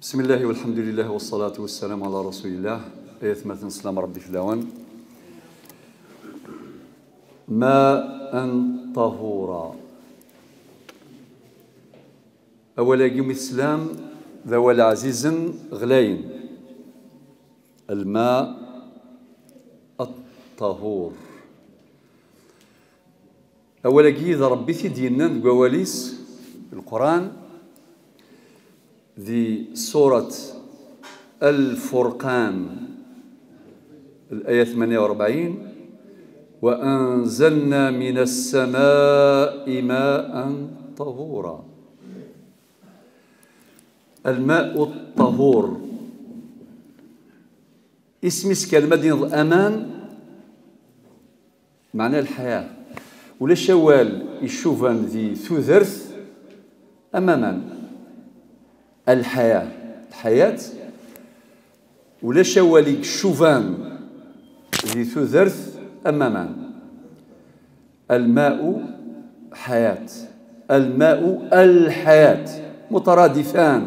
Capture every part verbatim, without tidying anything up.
بسم الله والحمد لله والصلاة والسلام على رسول الله. مثلا سلام ربي في الأوان. ماء طهورا. أولا يوم الإسلام ذو العزيز غلاين الماء الطهور. أولا إذا ربي ديالنا القواليس القرآن ذي سورة الفرقان الآية ثمانية وأربعين: وأنزلنا من السماء ماء طهورا. الماء الطهور اسم كلمة الأمان معناه الحياة، ولا شوال يشوفان ذي ثوثرث أماما الحياة الحياة ولا شوالي شوفان ذي ثوثرث أماما. الماء حياة، الماء الحياة مترادفان.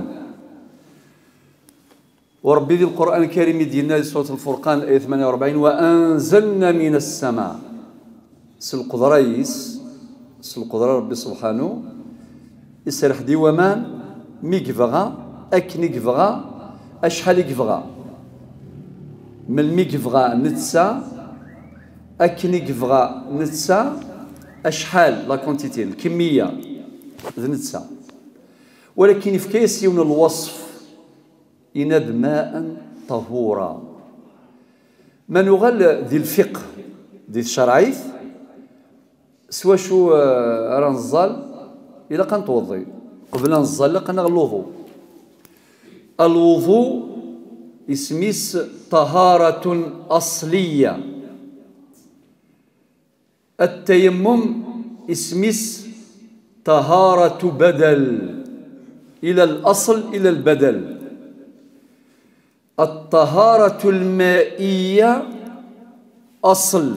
وربي ذي القرآن الكريم ديالنا سورة الفرقان آية ثمانية وأربعين: وأنزلنا من السماء. سلقدرة يس سلقدرة ربي سبحانه يسرح ديوامان ميكفغا أكني كفغا أشحال كفغا من الميكفغا نتسا أكني كفغا نتسا أشحال لا كونتيتي الكمية نتسا، ولكن في كيس يون الوصف يناد ماء طهورا. ما نغل ذي الفقه ذي الشرعيث سوا شو رنزال إلا كنتوضي قبل نزل قلنا الوضوء. الوضوء اسميس طهارة أصلية. التيمم اسميس طهارة بدل إلى الأصل إلى البدل. الطهارة المائية أصل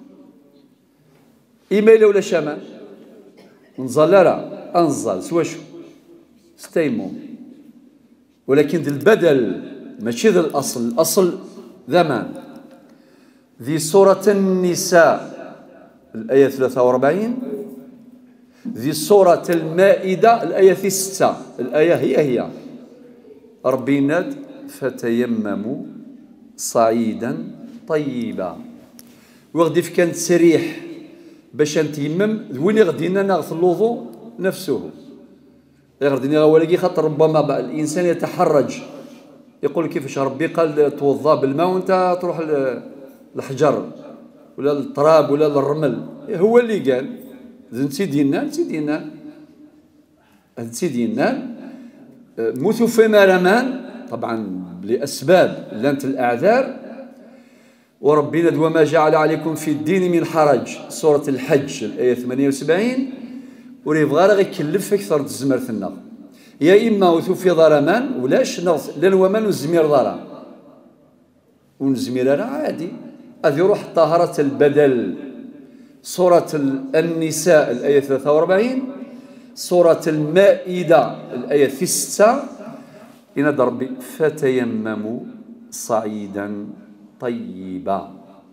إما إلا ولا شمال نزل راه أنزل سوا شو ستيمم، ولكن ذي البدل ماشي ذي الأصل. الأصل ذمان. ذي سورة النساء الآية ثلاثة وأربعين، ذي سورة المائدة الآية ستة. الآية هي هي ربي ناد فتيمموا صعيدا طيبا. وغدي في كان تسريح باش نتيمم وين غدينا ناخذ الوضوء نفسه غردني ولكن خاطر ربما الانسان يتحرج يقول كيفاش ربي قال توضا بالماء وانت تروح للحجر ولا للتراب ولا للرمل. هو اللي قال نسي ديالنا نسي ديالنا نسي ديالنا موثو فيما رمان طبعا لاسباب لانت الاعذار. وربنا وما جعل عليكم في الدين من حرج سوره الحج الايه ثمانية وسبعين. وريبغى راه يكلف اكثر الزمرت النار يا اما وثوفي ضرمان ولاش نغص لا الومان والزمير ضرا والزمير راه عادي هذه يروح طهاره البدل. سوره النساء الايه ثلاثة وأربعين، سوره المائده الايه ستة ينادى ربي فتيمموا صعيدا طيبا.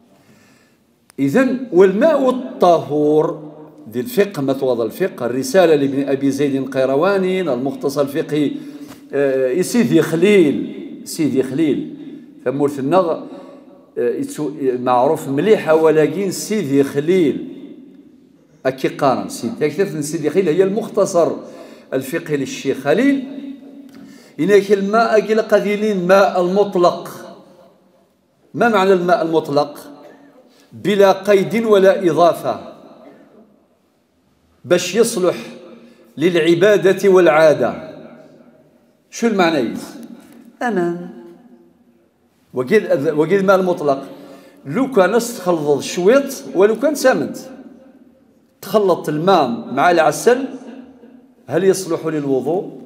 اذن والماء الطهور ذي الفقه مثوى الفقه الرسالة لابن أبي زيد القيرواني المختصر الفقهي آه سيدي خليل سيدي خليل ثمورث النغ آه معروف مليحة ولكن سيدي خليل أكي قارن سيدي أكثر سيدي خليل هي المختصر الفقهي للشيخ خليل. هناك الماء أجل قذيلين ماء المطلق. ما معنى الماء المطلق؟ بلا قيد ولا إضافة باش يصلح للعبادة والعادة. شو المعنى؟ أمان. وقيل وقيل الماء المطلق لو كان تخلط شويط ولو كان سامنت تخلط الماء مع العسل هل يصلح للوضوء؟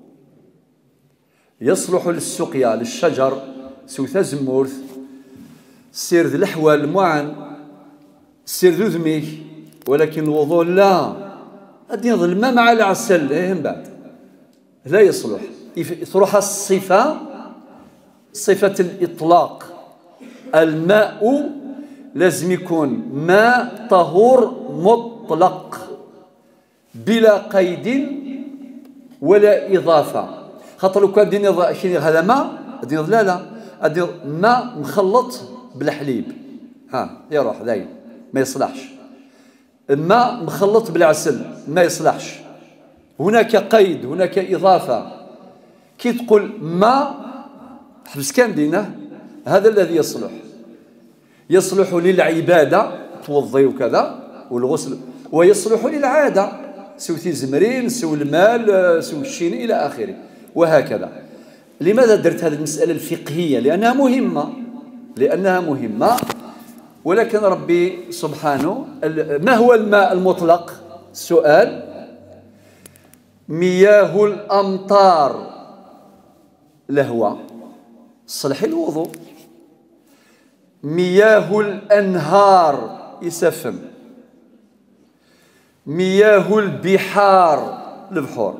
يصلح للسقيا للشجر سوثا زمورث سير ذي الأحوال المعن سير ذو ذميك، ولكن الوضوء لا. غادي يظل الماء مع العسل إيه من بعد لا يصلح. تروح الصفة صفة الإطلاق. الماء لازم يكون ماء طهور مطلق بلا قيد ولا إضافة. خاطر لو كان ديني هذا ماء دير لا لا أدير ماء مخلط بالحليب، ها يروح ذاي ما يصلحش. ماء مخلط بالعسل ما يصلحش. هناك قيد، هناك إضافة. كي تقول ماء حبس كان دينه، هذا الذي يصلح يصلح للعبادة توضي وكذا والغسل، ويصلح للعادة سوتي زمرين سو المال سو الشين إلى آخره وهكذا. لماذا درت هذه المسألة الفقهية؟ لأنها مهمة، لأنها مهمة. ولكن ربي سبحانه، ما هو الماء المطلق؟ السؤال. مياه الأمطار لهو صلح الوضوء. مياه الأنهار يسفم. مياه البحار البحور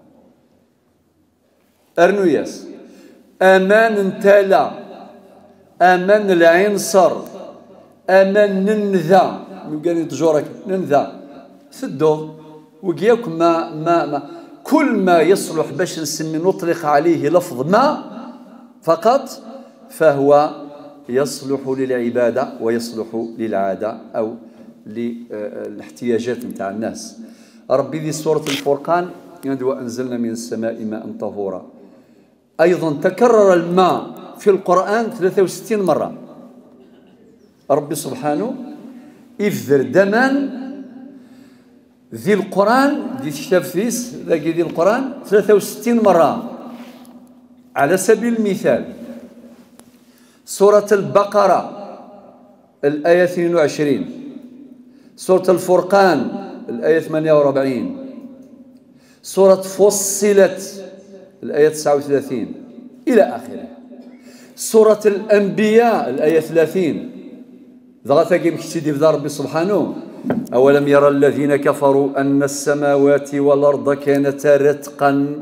أرنوياس. أمان انتلا، أمان العنصر، أمان ننذا قال تجورك ننذا سدو وقياك ما ما ما كل ما يصلح باش نسمي نطلق عليه لفظ ما فقط فهو يصلح للعبادة ويصلح للعادة أو للاحتياجات نتاع الناس. ربي ذي سورة الفرقان يقول وأنزلنا من السماء ماء طهورا. أيضا تكرر الماء في القرآن ثلاثة وستين مرة. ربي سبحانه يفذر دما ذي القرآن ذي كتاب فيس ذاكي ذي القرآن ثلاثة وستين مرة. على سبيل المثال سورة البقرة الآية اثنين وعشرين، سورة الفرقان الآية ثمانية وأربعين، سورة فصلت الآية تسعة وثلاثين إلى آخره، سورة الأنبياء الآية ثلاثين. ضغط كيم كتدي في ربي سبحانه أولم يرى الذين كفروا أن السماوات والأرض كانتا رتقا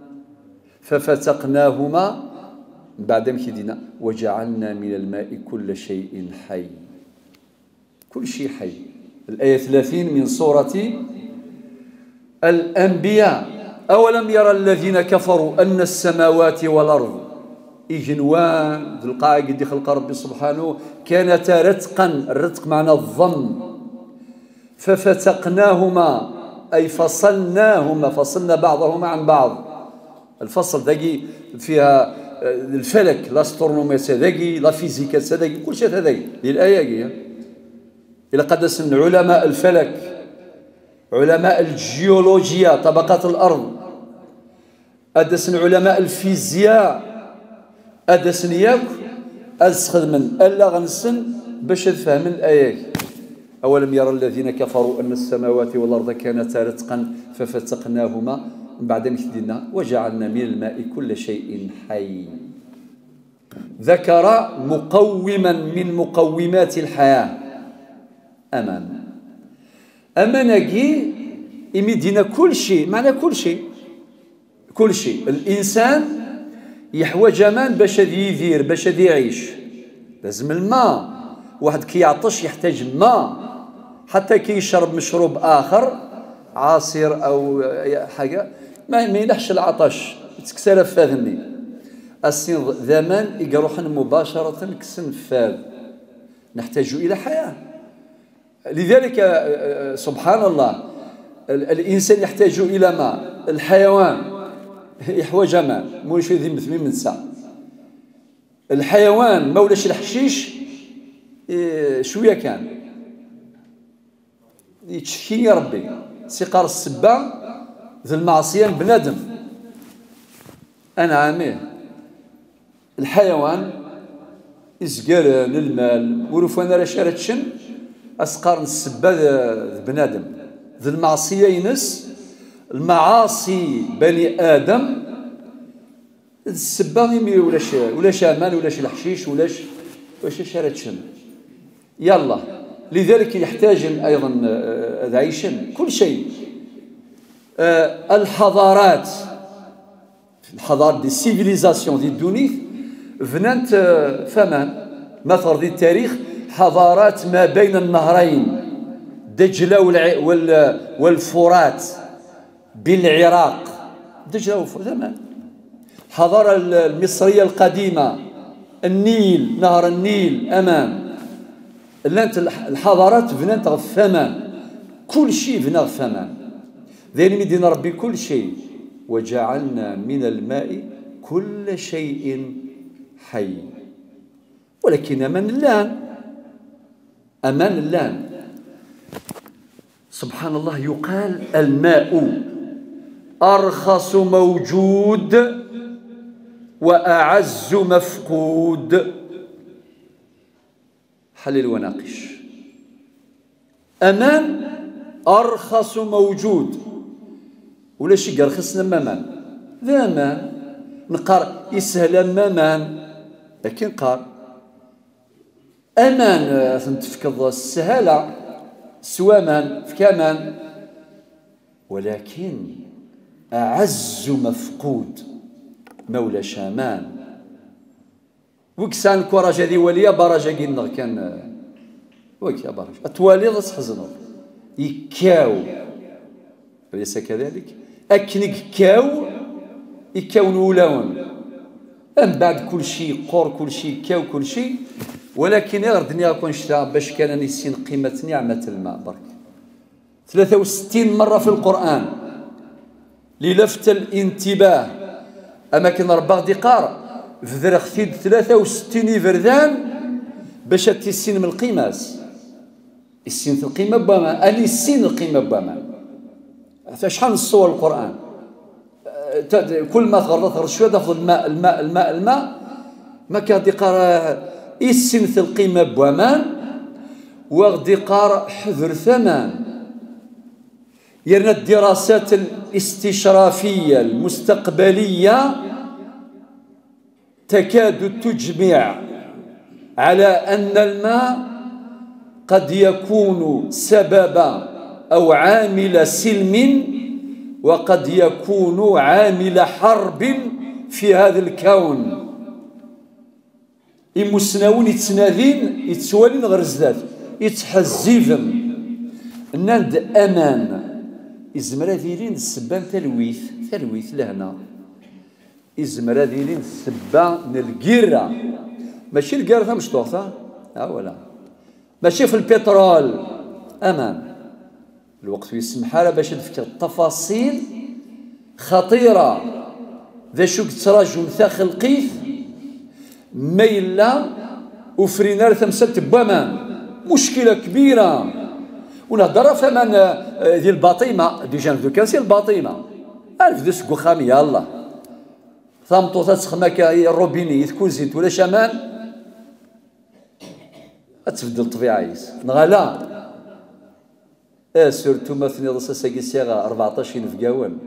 ففتقناهما بعد مكدنا وجعلنا من الماء كل شيء حي. كل شيء حي. الآية ثلاثين من سورة الأنبياء. أولم يرى الذين كفروا أن السماوات والأرض إجنوان ذو القاعدة خلق ربي سبحانه كانتا رتقا. الرتق معنى الضم. ففتقناهما أي فصلناهما، فصلنا بعضهما عن بعض. الفصل ذاكي فيها الفلك لاسترونومي ذاكي لا فيزيكا ذاكي كل شيء هذاكي للآية. إلى قدس علماء الفلك، علماء الجيولوجيا طبقات الأرض، أدسن علماء الفيزياء أدسن ياك أسخذ من ألا غنسن باش تفهم الآيات. أولم يرى الذين كفروا أن السماوات والأرض كانتا رتقا ففتقناهما من بعد مثلنا وجعلنا من الماء كل شيء حي. ذكر مقوما من مقومات الحياة أمان. أمانكي يمدينا كل شيء، معنى كل شيء كل شيء. الإنسان يحوج أمان باش يدير باش يعيش. لازم الماء. واحد كي يعطش يحتاج ماء. حتى كي يشرب مشروب آخر عصير أو حاجة ما يلحش العطش يتكسر فاذني. السن زمان يقروحن مباشرة كسن فاذ. نحتاج إلى حياة. لذلك سبحان الله الإنسان يحتاج إلى ماء. الحيوان يحوج ماء موش ذي مثل من ساعة. الحيوان ما ولاش الحشيش شوية كان يتشكي يا ربي سقار السبا ذي المعصية بنادم. أنا عاميه الحيوان إزقرن المال ورفوانا رشارة شن أسقار السبا ذي بنادم ذي المعصية ينس المعاصي بني آدم السبا يمي ولاش ولاش أمان ولاش الحشيش ولاش ولاش شارة شن. يلا لذلك يحتاج أيضا عيشا كل شيء. الحضارات الحضارة دي سيفيليزاسيون دي الدونيث فنانت فمان مثل دي التاريخ حضارات ما بين النهرين دجلة والفرات بالعراق. دجلة والفرات زمان. الحضارة المصرية القديمة النيل، نهر النيل أمام. الحضارات فنانت غفمان، كل شيء فنا غفمان. ذي مدينة ربي كل شيء، وجعلنا من الماء كل شيء حي. ولكن أمان اللان أمان اللان سبحان الله يقال الماء أرخص موجود وأعز مفقود. حلل وناقش. أمان أرخص موجود ولا شي قال خصنا مامان ذا مان نقار يسهل مامان لكن قار أمان تنتفكض السهالة سوامان فكامان ولكن أعز مفقود مولى شامان. وكسان كوراجا ذي وليا براجا قلنا كان وك يا براجا التوالي ضس حزنو يكاو أليس كذلك؟ أكنك كاو يكاون ولاون أم بعد كل شيء قور كل شيء كاو كل شيء. ولكن غير الدنيا كون شتا باش كان نسين قيمة نعمة الماء برك ثلاثة وستين مرة في القرآن للفت الانتباه. أما كان رباغ ديقار في ثيد ثلاثة وستين فردان باش تسين من القيماس السين القيمة بما أني السين القيمة بما شحال من الصور القرآن كل ما تغرد تغرد شوية تاخذ الماء الماء الماء الماء ما كان ديقار السين القيمة بما وغديقار حذر ثمان. يرنا الدراسات الاستشرافية المستقبلية تكاد تجمع على أن الماء قد يكون سببا أو عامل سلم وقد يكون عامل حرب في هذا الكون. المسناون يتسنادين يتسوالين غير زداد يتحزيفم ناند أمان إزمرا ديرين السبان تلويث تلويث لهنا إزمرا ديرين السبان القيرة ماشي القيرة مش طوطة ها ولا ماشي في البترول أمان. الوقت يسمح لها باش نفكر التفاصيل خطيرة ذا شو تراجع مثا خلقيث ميلا وفرينار ثمسات بوامان مشكلة كبيرة. ونهضر فمان ديال الباطيمة ديجا نبدو كاسي الباطيمة عارف ذو سكو خامي يا الله ثامطوطات سخماكا الروبيني يتكوزيت ولا شمان تبدل الطبيعة يس نغالا اه سورتو مثني ضسا ساكي سيغا أربعطاش فكاون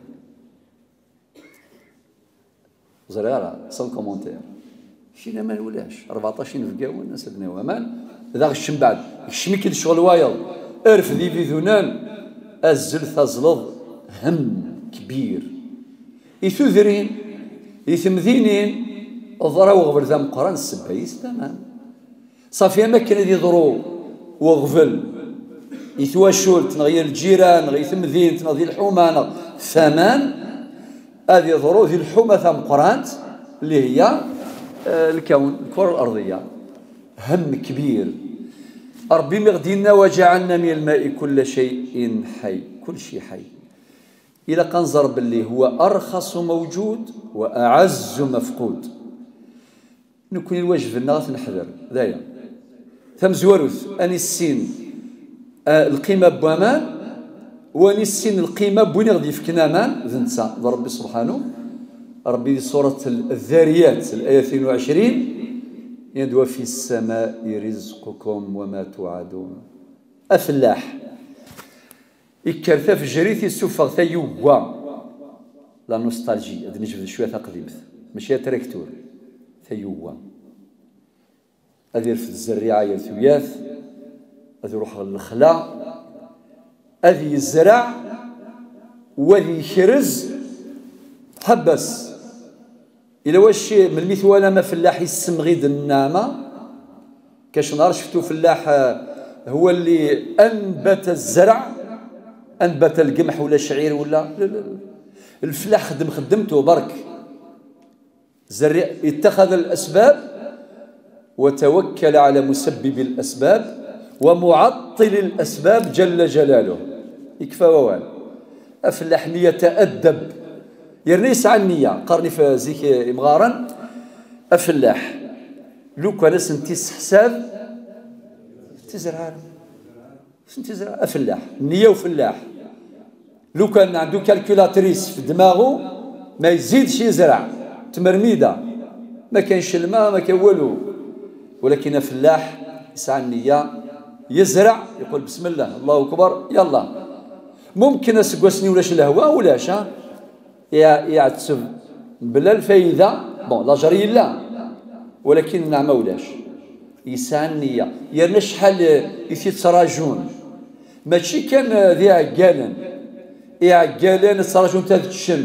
زريارة سون كومونتير شينا ما نولاش أربعطاش فكاون ناس بناو امان ذا غشم بعد غشمي كي الشغل وايض ارف ذي في ذنان ازل تزلظ هم كبير يثذرين يثمذينين ضراو غبر ذا مقران السبايس تمام صافي اماكن ذي ضرو وغفل يثواشول تنغير الجيران غيثمذين تنغير الحومه ثمان هذه ضرو ذي الحومه ثم قرانت اللي هي الكون الكره الارضيه هم كبير. ربي مغدينا وجعلنا من الماء كل شيء حي كل شيء حي إلى قنزر باللي هو أرخص موجود وأعز مفقود. نكون الواجب الناس نحذر ذايا ثم زواروث أني السين آه القيمة بوامان وأني السين القيمة بوين غادي في كنامان ذنسا ربي سبحانه. ربي سورة الذاريات الآية اثنين وعشرين يدوى في السماء رزقكم وما توعدون. أفلاح إكرثا في جريث السفر ثيوة لا نوستالجي هذا نجبد شوية تقديمت ماشي تراكتور ثيوة هذا في الزريعة يثوياث هذا يروح للخلا هذا يزرع وذي يخرز حبس إلا واش من مثوانا ما فلاح يسم غيد النعمة كاش نهار شفتو فلاح هو اللي أنبت الزرع، أنبت القمح ولا الشعير ولا لا لا. الفلاح خدم خدمته برك، زرع اتخذ الأسباب وتوكل على مسبب الأسباب ومعطل الأسباب جل جلاله، يكفى ووال. أفلاح نية تأدب يرنيس عن نية قرني في زيك مغارا. أفلاح لو كان سنتيس حساب تزرع تزرع أفلاح نية وفلاح. لو كان عنده كالكولاتريس في دماغه ما يزيدش يزرع تمرميده، ما كاينش الماء ما كان والو، ولكن فلاح يسعى النية يزرع يقول بسم الله الله أكبر يلا. ممكن اسقسني ولاش الهواء ولاش ها يعتسب بلا الفايدة بون لاجري لا، ولكن النعمة ولاش يسعى النية. يرنا شحال يتراجون ماشي كان ذي عقالا يعقالين تراجون تاع الشم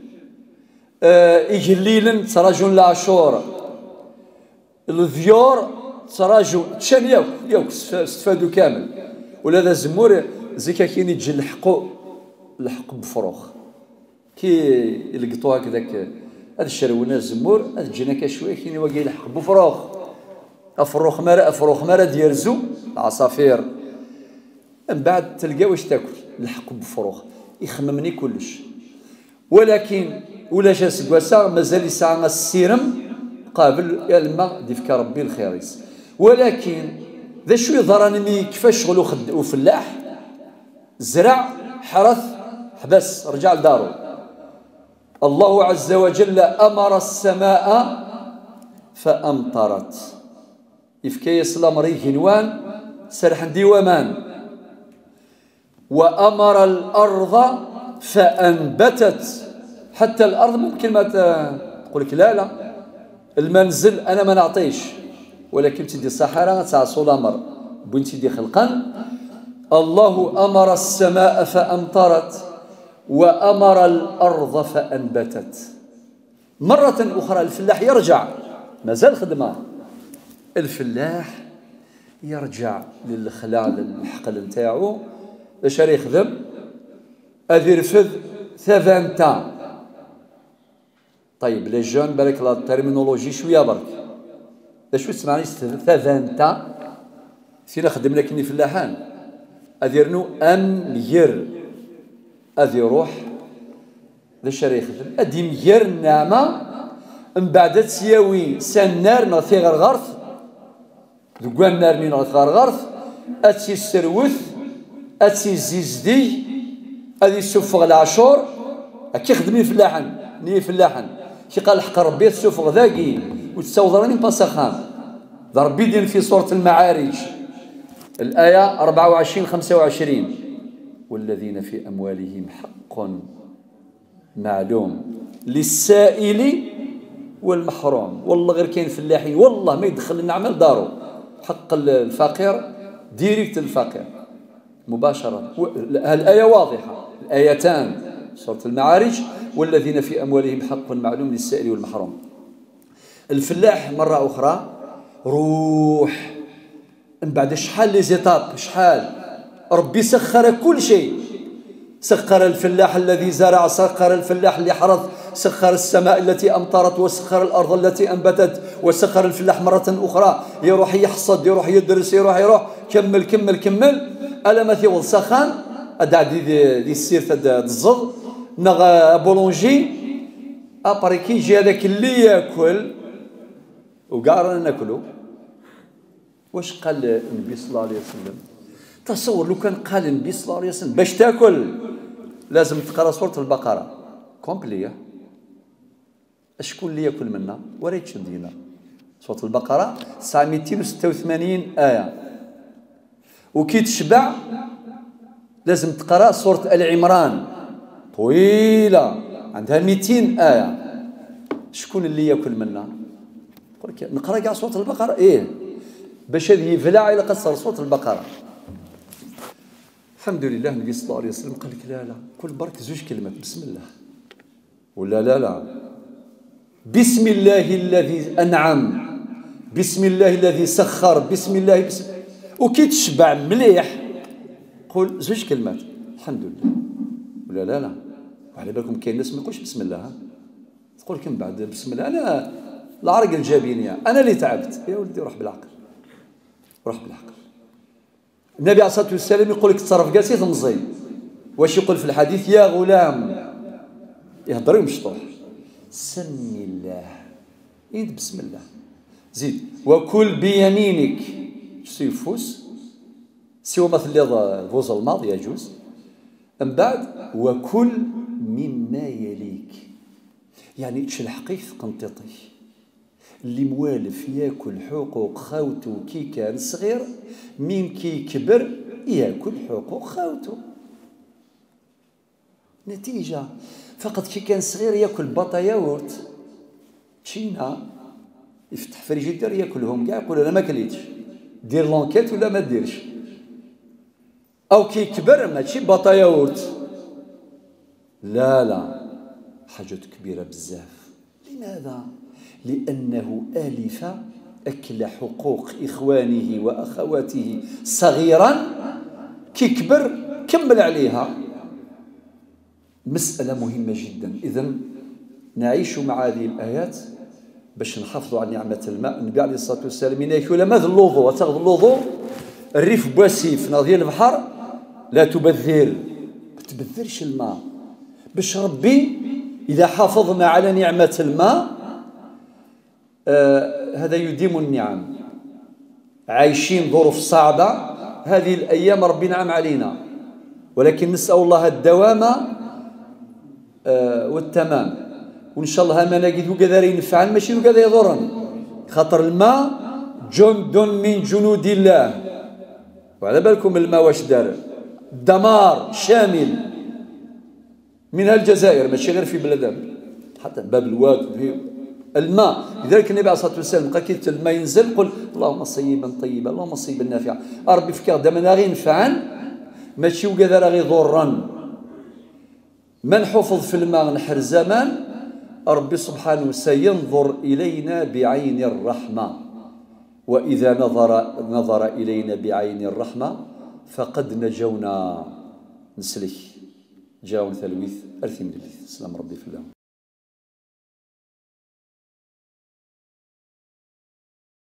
إجليلا تراجون العاشور الذيور تراجون تشان ياك ياك استفادوا كامل. ولا ذا زمور زيكا كاين يجي لحقوا لحق بفروخ كي يلقطوا هكذاك هذا الشرونا الزمور هذا جينا كشويه كاين واقي يلحق بفروخ افروخ مرا افروخ مرا ديرزو العصافير من بعد تلقى واش تاكل لحق بفروخ يخممني كلش. ولكن ولا جا سكواسا مازال يسعى السيرم قابل يا الماء ديفك ربي الخيريس. ولكن ذا شو يضرني كيفاش شغل وفلاح زرع حرث حبس رجع لدارو. الله عز وجل أمر السماء فأمطرت إفكي يسلم ريه هنوان سرح ديوامان، وأمر الأرض فأنبتت. حتى الأرض ممكن ما تقول لك لا لا المنزل أنا ما نعطيش، ولكن تدي الصحراء تاع سولامر بوين تدي خلقا. الله أمر السماء فأمطرت وأمر الأرض فأنبتت. مرة أخرى الفلاح يرجع مازال خدمة، الفلاح يرجع للخلال الحقل نتاعو اش راه يخدم اذ يرفد ثافانتا. طيب لي جون بالك لا ترمينولوجي شويه برك اش تسمعني ثافانتا سينا خدمنا كني فلاحان اذ يرنو ام ير اذ يروح اش راه يخدم ادي مير النعمه من بعد تسياوي سنار نغثي غير غرث ذوكان نارني نغث غير غرث اتسي السروث اتسي الزيزدي هذه السفغ العاشور كي خدمني فلاحا ني فلاحا كي قال حق ربي السفغ ذاكي وتسوضرني باسخان ربي دين في سورة المعارج الآية أربعة وعشرين خمسة وعشرين والذين في أموالهم حق معلوم للسائل والمحروم. والله غير كاين فلاحين والله ما يدخل النعمل دارو حق الفقير ديريكت الفقير مباشرة. الآية واضحة الآيتان سورة المعارج والذين في أموالهم حق معلوم للسائل والمحروم. الفلاح مرة أخرى روح من بعد شحال لي زيتاب شحال ربي سخر كل شيء. سخر الفلاح الذي زرع، سخر الفلاح اللي حرث، سخر السماء التي أمطرت، وسخر الأرض التي أنبتت، وسخر الفلاح مرة أخرى يروح يحصد يروح يدرس يروح يروح كمل كمل كمل ألا ما ثيول سخان أدع دي دي, دي السير تد الزض نغ بولونجي أبريكي يجي هذاك اللي ياكل وقارنا ناكلو. واش قال النبي صلى الله عليه وسلم؟ تصور لو كان قال النبي صلى الله عليه وسلم باش تاكل لازم تقرا سورة البقرة كومبلية. شكون اللي ياكل منا وريتش دينا سورة البقرة تسعمائة وستة وثمانين آية، وكي تشبع لازم تقرا سورة آل عمران طويلة عندها مئتين آية. شكون اللي ياكل منا؟ نقرا كاع سورة البقرة ايه باش هذه يفلع الى قصر سورة البقرة. الحمد لله النبي صلى الله عليه وسلم قال لك لا لا كل برك زوج كلمات بسم الله ولا لا لا بسم الله الذي أنعم، بسم الله الذي سخر، بسم الله بسم وكي تشبع مليح قول زوج كلمات الحمد لله، ولا لا لا. وعلى بالكم كاين ناس ما يقولش بسم الله، ها تقول كم بعد بسم الله أنا العرق الجابيني أنا اللي تعبت. يا ولدي روح بالعقل، روح بالعقل. النبي عليه الصلاة والسلام يقول لك تصرف جالسي تمزي، واش يقول في الحديث؟ يا غلام يهضر يمشطوح سمي الله، إيد بسم الله. زيد وكل بيمينك سيفوس سوى مثل اللي فوز الماضي يجوز. من بعد وكل مما يليك، يعني تشلحقيك قنططي اللي موالف ياكل حقوق خاوته كي كان صغير، مين كي كبر ياكل حقوق خاوته. نتيجة فقط كي كان صغير ياكل بطا ياورت تشينا، يفتح فريجيدير ياكلهم كاع يقول انا ما كليتش، دير لونكيت ولا ما ديرش. او كي كبر ماشي بطا ياورت، لا لا حاجة كبيرة بزاف. لماذا؟ لأنه آلف أكل حقوق إخوانه وأخواته صغيرا، كي كبر كمل عليها. مسألة مهمة جدا. إذن نعيش مع هذه الآيات باش نحافظوا على نعمة الماء. النبي عليه الصلاة والسلام يقول ماذا الوضوء؟ تاخذ الوضوء الريف بواسيف ناضي البحر لا تبذر، ما تبذرش الماء، باش ربي إذا حافظنا على نعمة الماء آه هذا يديم النعم. عايشين ظروف صعبة هذه الأيام ربي نعم علينا، ولكن نسأل الله الدوام آه والتمام، وإن شاء الله ما نجد وكذا ينفعن ماشي وكذا يضرن، خاطر الماء جند من جنود الله. وعلى بالكم الماء واش دار؟ دمار شامل منها الجزائر، ماشي غير في بلادنا، حتى باب الواد في الماء. لذلك النبي عليه الصلاه والسلام بقى كي الماء ينزل قل اللهم صيبا طيبا اللهم صيبا نافعا. ربي فكر دابا غير ينفعن ماشي وكذا راه غير ضرا. من حفظ في الماء نحر زمان ربي سبحانه سينظر الينا بعين الرحمه، واذا نظر نظر الينا بعين الرحمه فقد نجونا نسلك جاون ثلويث أرثي من الليث. سلام ربي في الله.